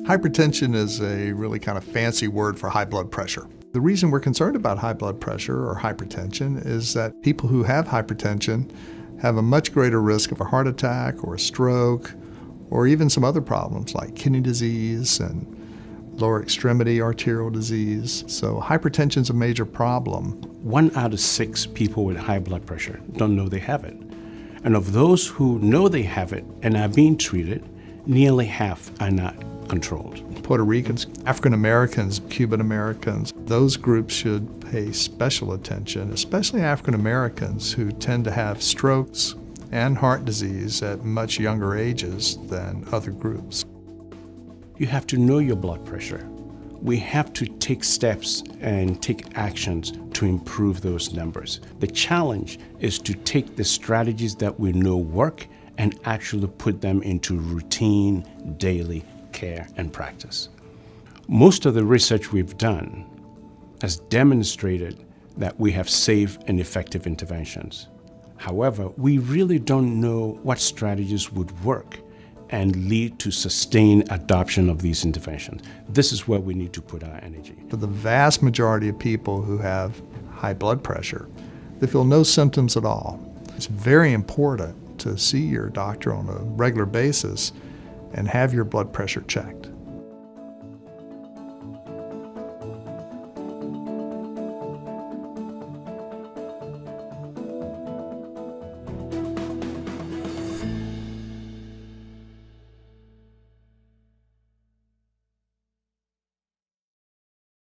Hypertension is a really kind of fancy word for high blood pressure. The reason we're concerned about high blood pressure or hypertension is that people who have hypertension have a much greater risk of a heart attack or a stroke or even some other problems like kidney disease and lower extremity arterial disease. So hypertension is a major problem. 1 out of 6 people with high blood pressure don't know they have it. And of those who know they have it and are being treated, nearly half are not controlled. Puerto Ricans, African Americans, Cuban Americans, those groups should pay special attention, especially African Americans who tend to have strokes and heart disease at much younger ages than other groups. You have to know your blood pressure. We have to take steps and take actions to improve those numbers. The challenge is to take the strategies that we know work and actually put them into routine, daily care and practice. Most of the research we've done has demonstrated that we have safe and effective interventions. However, we really don't know what strategies would work and lead to sustained adoption of these interventions. This is where we need to put our energy. For the vast majority of people who have high blood pressure, they feel no symptoms at all. It's very important to see your doctor on a regular basis and have your blood pressure checked.